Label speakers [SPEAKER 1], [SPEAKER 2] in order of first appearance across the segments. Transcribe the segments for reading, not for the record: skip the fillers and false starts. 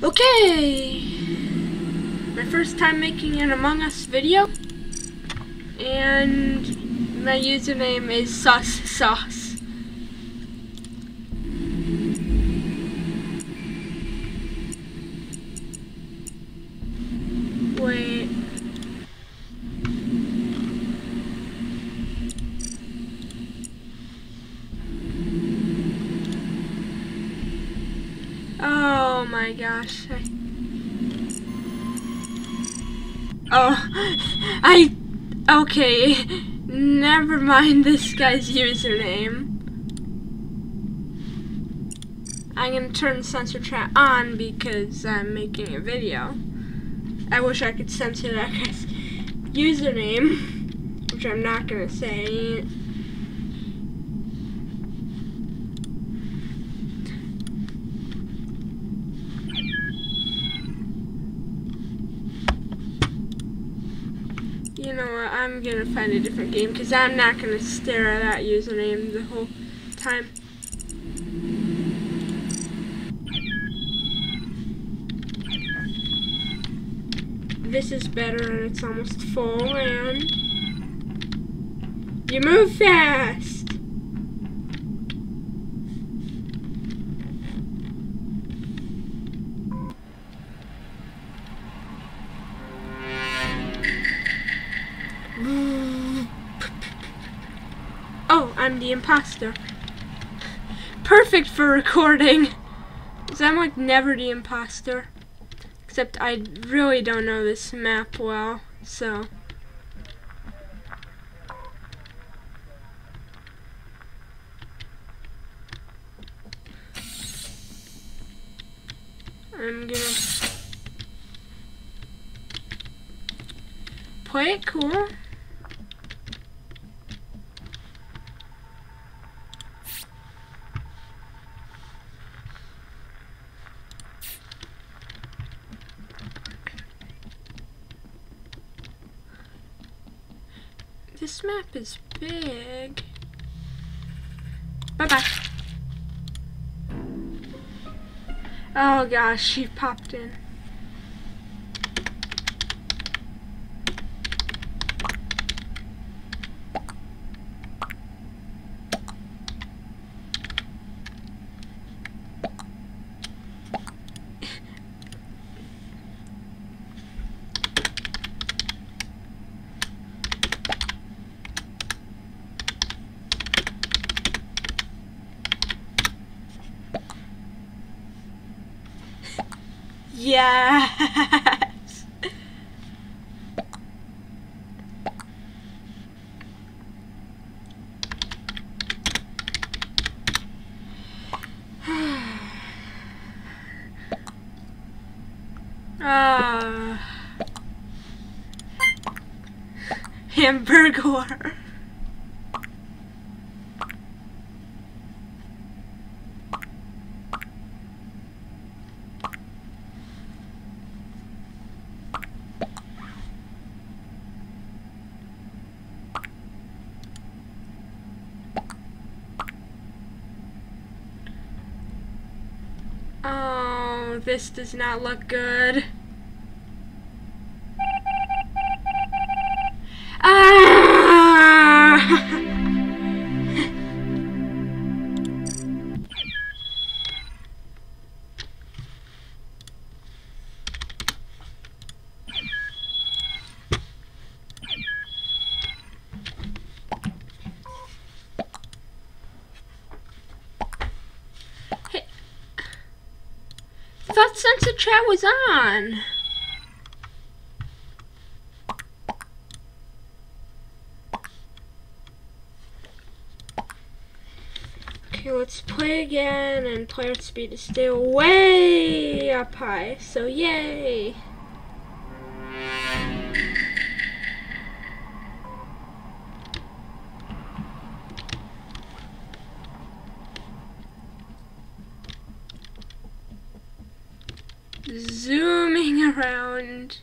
[SPEAKER 1] Okay, my first time making an Among Us video, and my username is sauce. Wait. Oh my gosh. Okay. Never mind this guy's username. I'm gonna turn censor trap on because I'm making a video. I wish I could censor that guy's username, which I'm not gonna say. You know what, I'm gonna find a different game because I'm not gonna stare at that username the whole time. This is better and it's almost full, and you move fast! Oh, I'm the imposter. Perfect for recording! Because I'm like never the imposter. Except I really don't know this map well, so. I'm gonna play it cool. This map is big. Bye-bye. Oh gosh, she popped in. Yes. Hamburger. Oh, this does not look good. I thought censor chat was on. Okay, let's play again, and player speed is still way up high, so yay! Zooming around.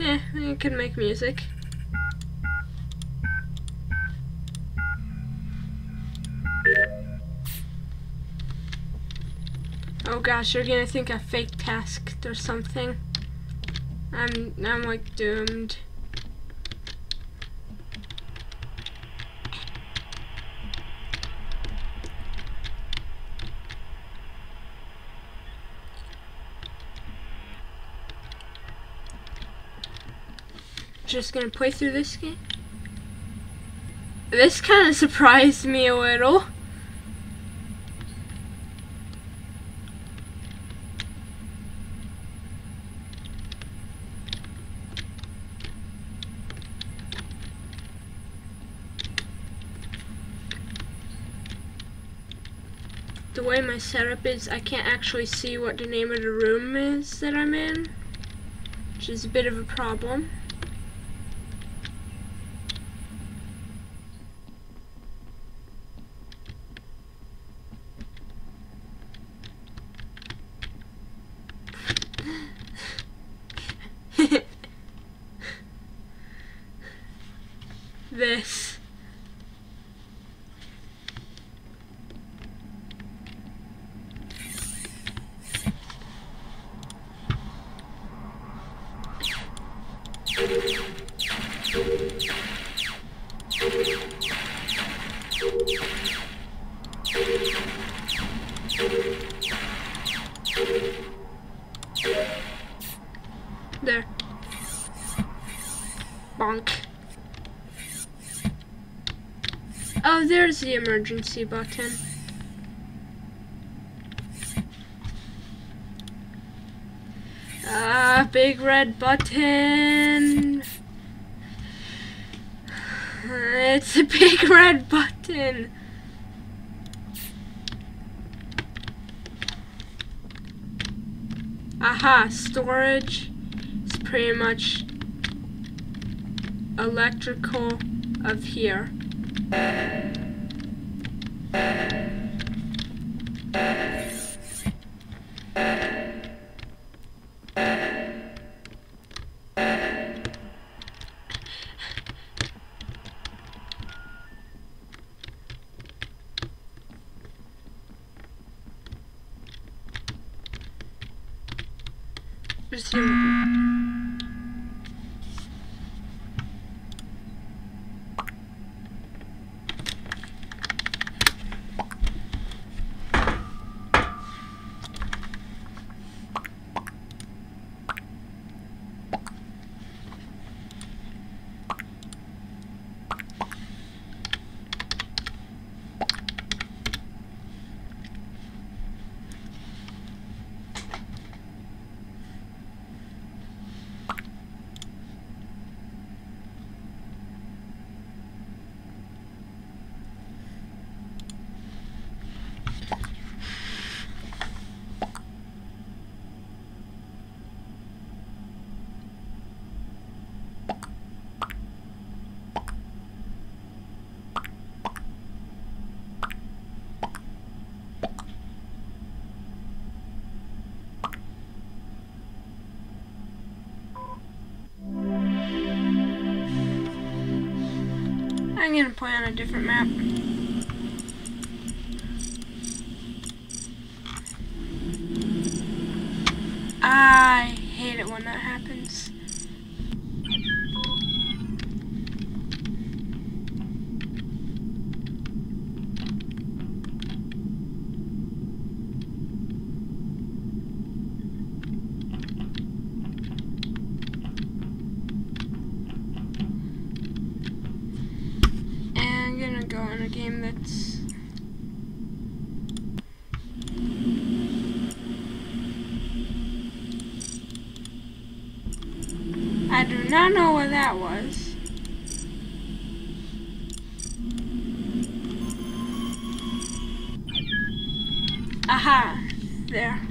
[SPEAKER 1] You can make music. Oh gosh, you're gonna think I fake tasked or something. I'm like doomed. Just gonna play through this game. This kind of surprised me a little. The way my setup is, I can't actually see what the name of the room is that I'm in, which is a bit of a problem. This. There. Bonk. Oh, there's the emergency button. Ah, big red button. It's a big red button. Aha, storage is pretty much electrical of here. Just here. I'm gonna play on a different map. I hate it when that happens. Go in a game that's I do not know what that was. Aha, there.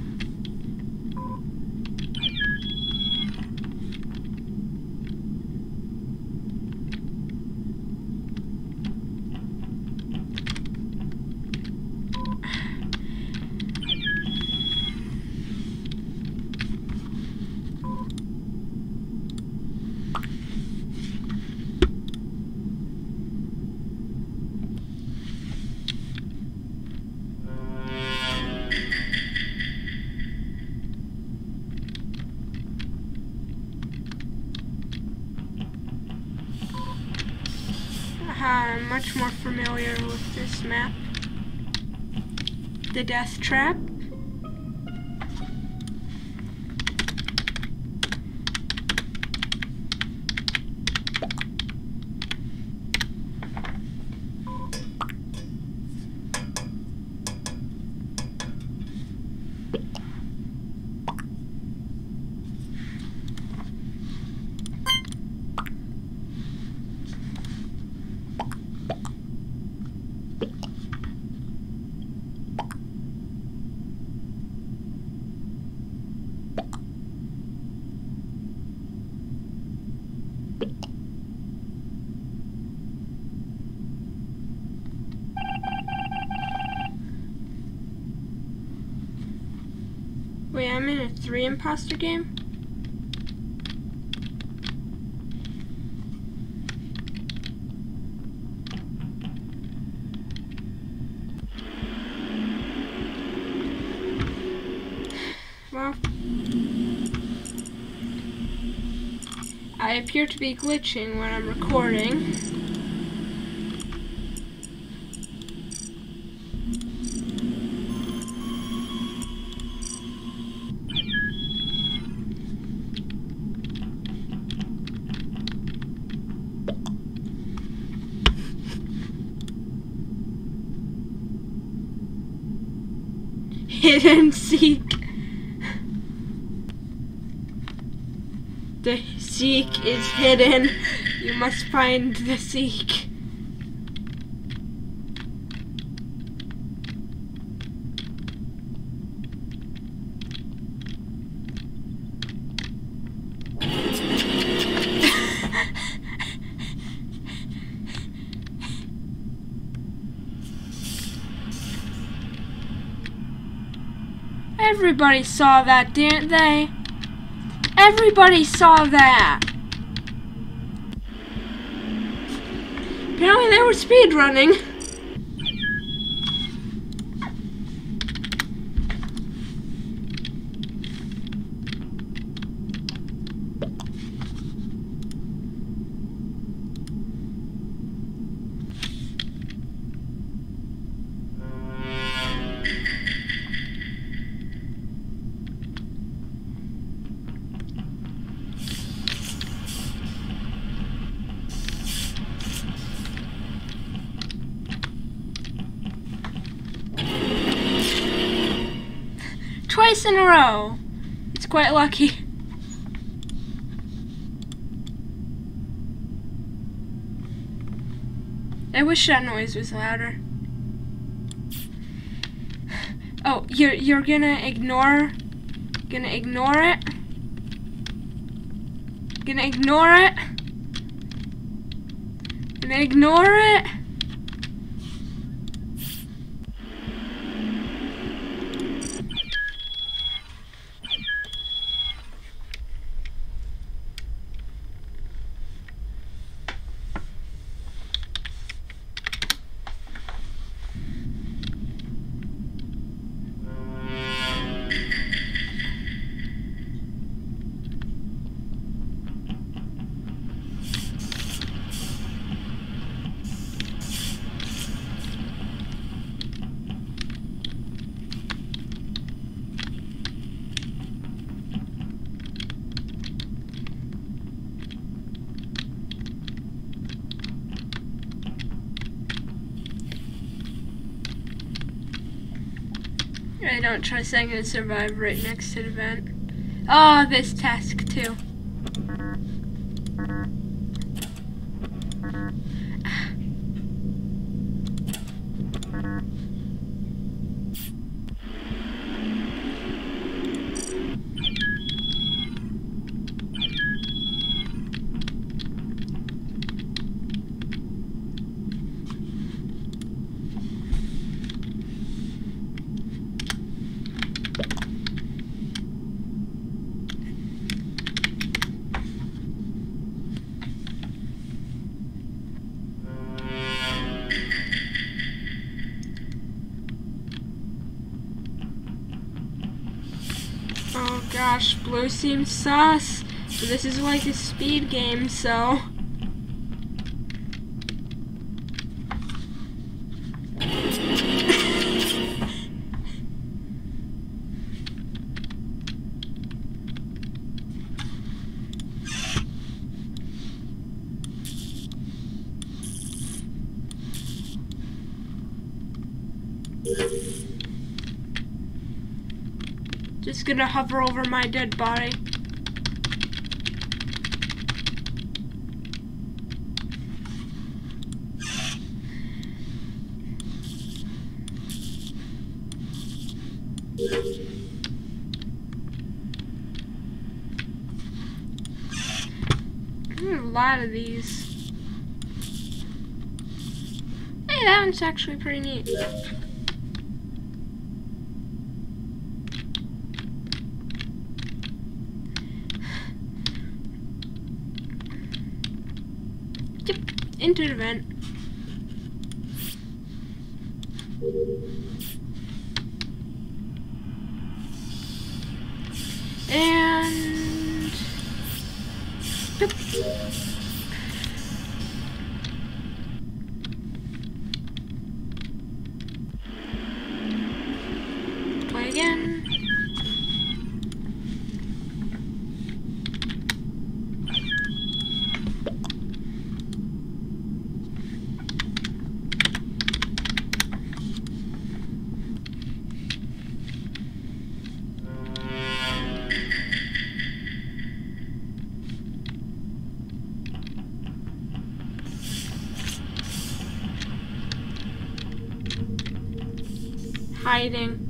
[SPEAKER 1] much more familiar with this map. The death trap. Wait, I'm in a 3 imposter game? Well, I appear to be glitching when I'm recording. Hidden Seek. The Seek is hidden. You must find the Seek. Everybody saw that, didn't they? Everybody saw that. Apparently they were speedrunning. Twice in a row. It's quite lucky. I wish that noise was louder. Oh, you're gonna ignore it? Gonna ignore it? Gonna ignore it? I don't trust I'm gonna survive right next to the vent. Oh, this task too. Oh gosh, blue seems sus. But this is like a speed game, so Just gonna hover over my dead body. A lot of these. Hey, that one's actually pretty neat. Yep, into the vent. And yep. Play again. Hiding.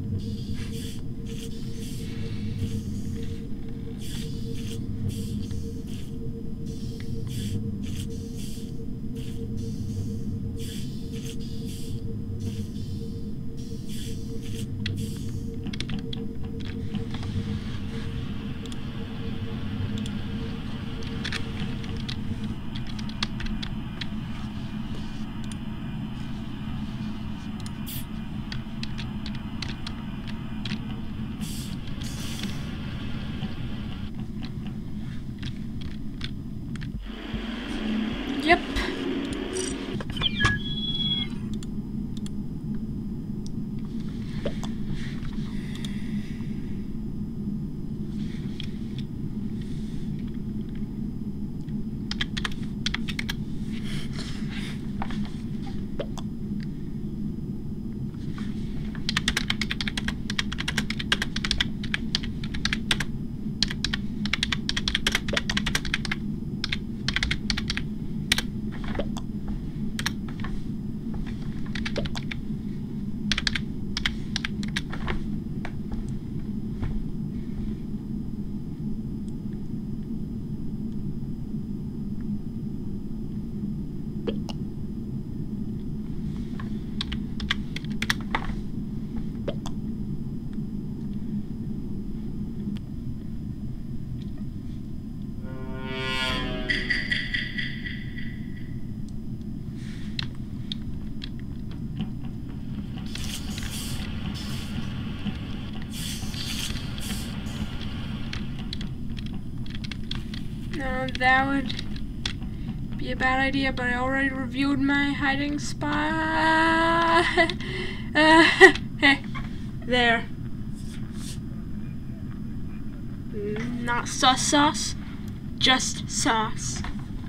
[SPEAKER 1] Yep. No, that would be a bad idea, but I already reviewed my hiding spot. Hey, there. Not sauce, just sauce.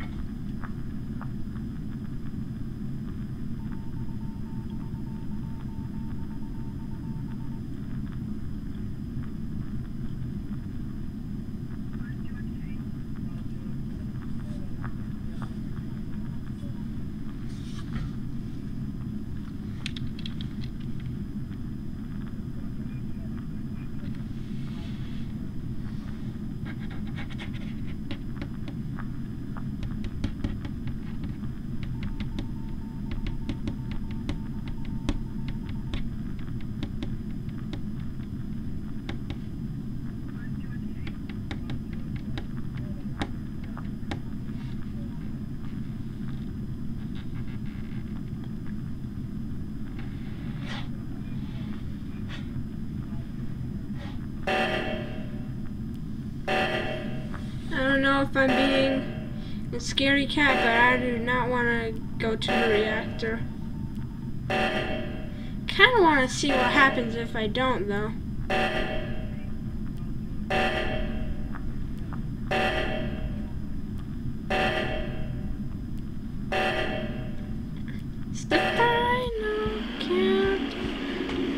[SPEAKER 1] I don't know if I'm being a scary cat, but I do not want to go to the reactor. Kind of want to see what happens if I don't, though. It's the final count.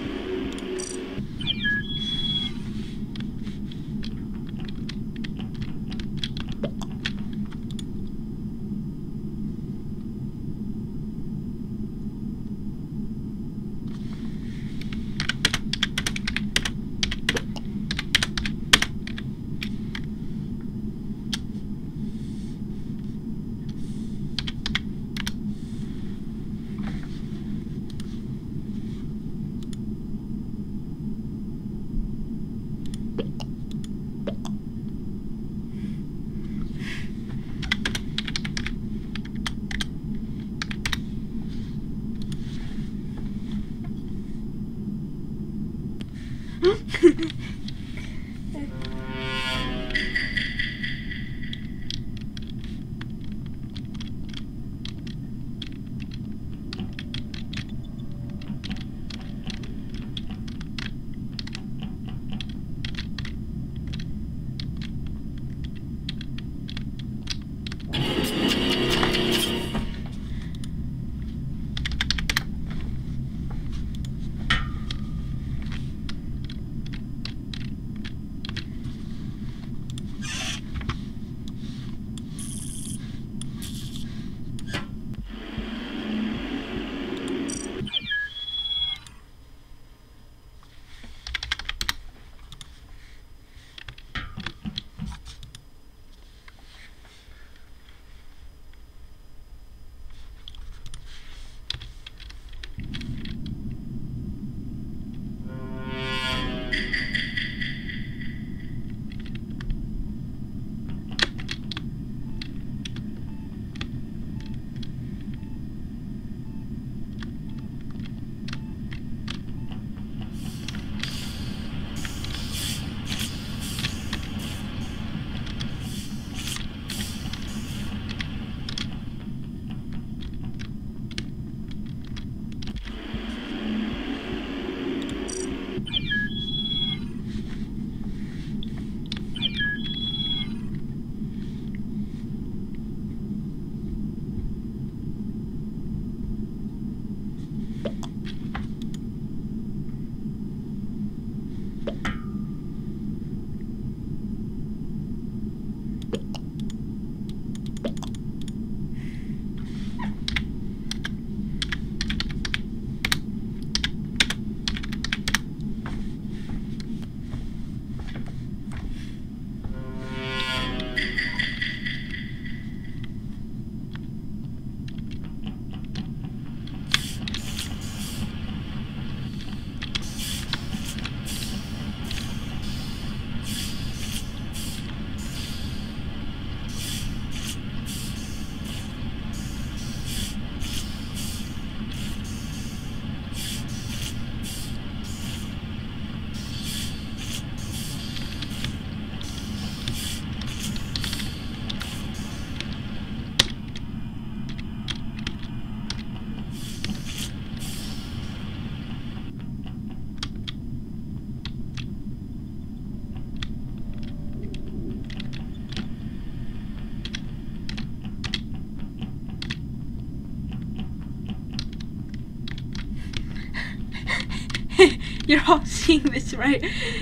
[SPEAKER 1] You're all seeing this, right?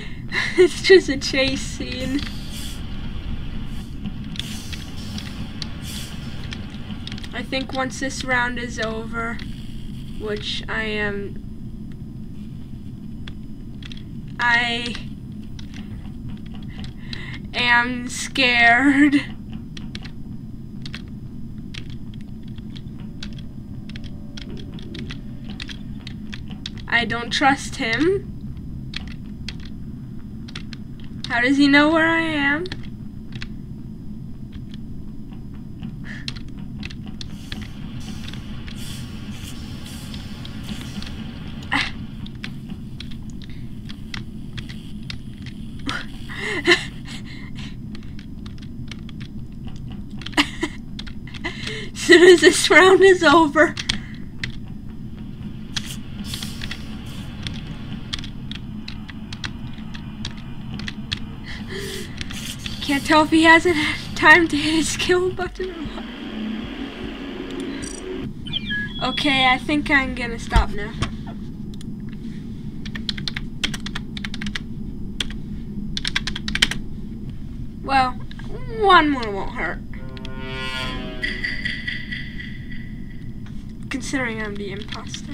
[SPEAKER 1] It's just a chase scene. I think once this round is over, which I am scared. I don't trust him. How does he know where I am? As soon as this round is over, can't tell if he hasn't had time to hit his kill button or what. Okay, I think I'm gonna stop now. Well, one more won't hurt. Considering I'm the imposter.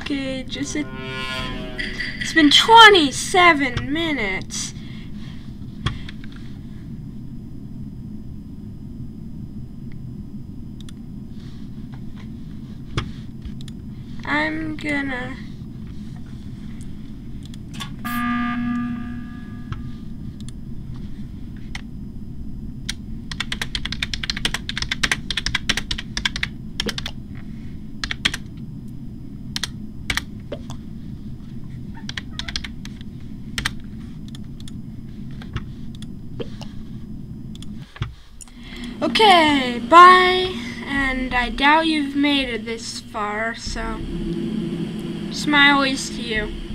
[SPEAKER 1] Okay, it's been 27 minutes. I'm gonna... Okay, bye, and I doubt you've made it this far, so smiley's to you.